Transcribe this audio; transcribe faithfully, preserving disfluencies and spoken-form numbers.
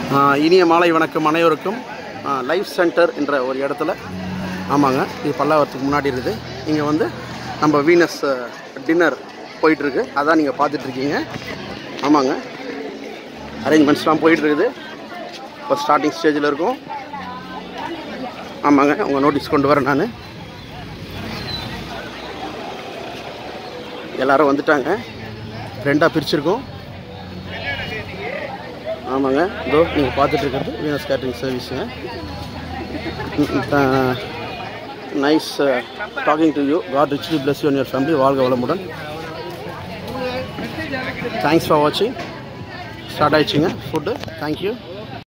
இனிய மாலை வணக்கம் அனைவருக்கும். லைஃப் சென்டர் என்ற ஒரு இடத்துல, ஆமாங்க, இது பல்லாவரத்துக்கு முன்னாடி இருக்குது. இங்கே வந்து நம்ம வீனஸ் டின்னர் போயிட்டுருக்கு, அதான் நீங்கள் பார்த்துட்ருக்கீங்க. ஆமாங்க, அரேஞ்ச்மெண்ட்ஸ்லாம் போயிட்டுருக்குது. இப்போ ஸ்டார்டிங் ஸ்டேஜில் இருக்கும். ஆமாங்க, உங்கள் நோட்டீஸ் கொண்டு வரேன் நான். எல்லோரும் வந்துட்டாங்க, ரெண்டாக பிரிச்சுருக்கோம். ஆமாங்க, இதோ நீங்கள் பார்த்துட்ருக்கிறது வீனஸ் கேட்ரிங் சர்வீஸுங்க. Nice talking to you. God richly bless you and your family. வாழ்க வளமுடன். தேங்க்ஸ் ஃபார் வாட்சிங். ஸ்டார்ட் ஆயிடுச்சுங்க ஃபுட்டு. தேங்க்யூ.